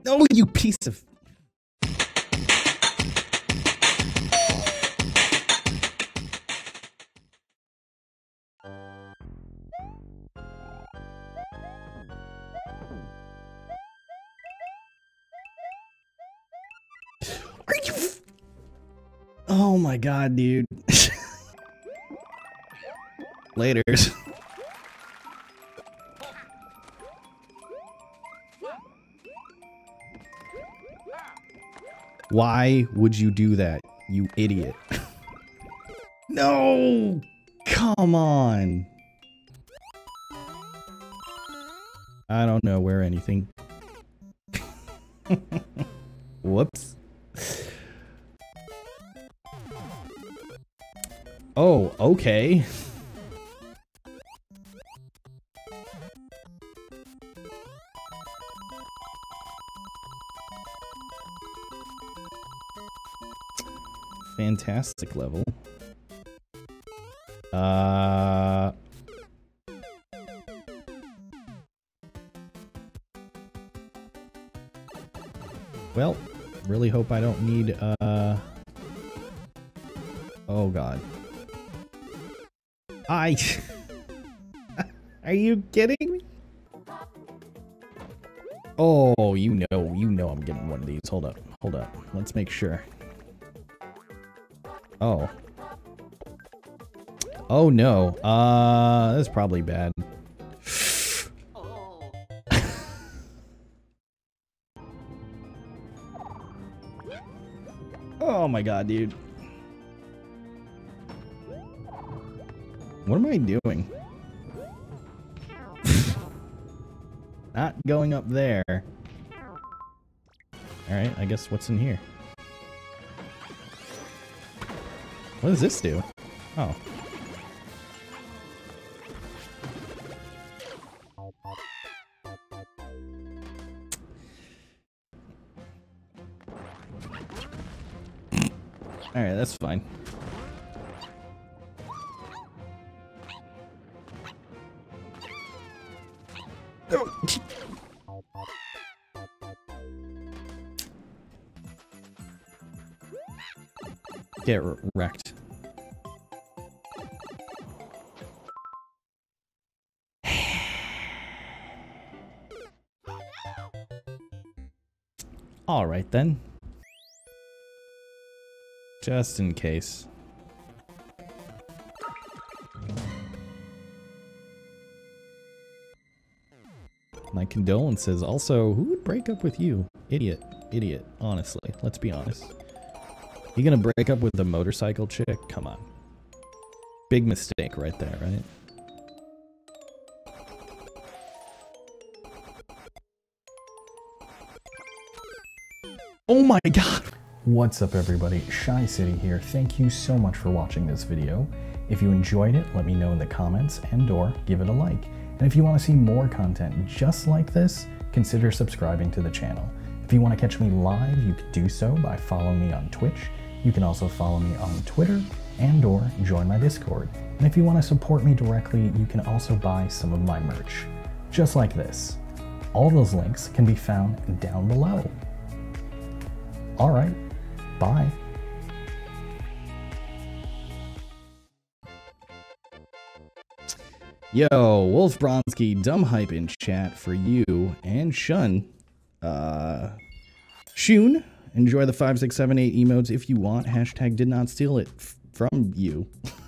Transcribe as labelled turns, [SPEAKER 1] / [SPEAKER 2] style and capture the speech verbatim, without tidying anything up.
[SPEAKER 1] Oh, you piece of... Are you... Oh my god, dude. Laters. Why would you do that, you idiot? No! Come on! I don't know where anything... Whoops. Oh, okay. Fantastic level. Uh... Well, really hope I don't need, uh... oh god. I... Are you kidding me? Oh, you know, you know I'm getting one of these. Hold up, hold up. Let's make sure. Oh. Oh no. Uh, that's probably bad. Oh my god, dude. What am I doing? Not going up there. Alright, I guess what's in here? What does this do? Oh. Alright, that's fine. Get wrecked. All right then. Just in case. My condolences. Also, who would break up with you? Idiot. Idiot. Honestly. Let's be honest. You gonna break up with a motorcycle chick? Come on. Big mistake right there, right? Oh my god! What's up everybody, Shy City here. Thank you so much for watching this video. If you enjoyed it, let me know in the comments and or give it a like. And if you want to see more content just like this, consider subscribing to the channel. If you want to catch me live, you could do so by following me on Twitch. You can also follow me on Twitter and or join my Discord. And if you want to support me directly, you can also buy some of my merch. Just like this. All those links can be found down below. Alright, bye. Yo, Wolf Bronski, dumb hype in chat for you and Shun. Uh, Shun, enjoy the five, six, seven, eight emotes if you want. Hashtag did not steal it f from you.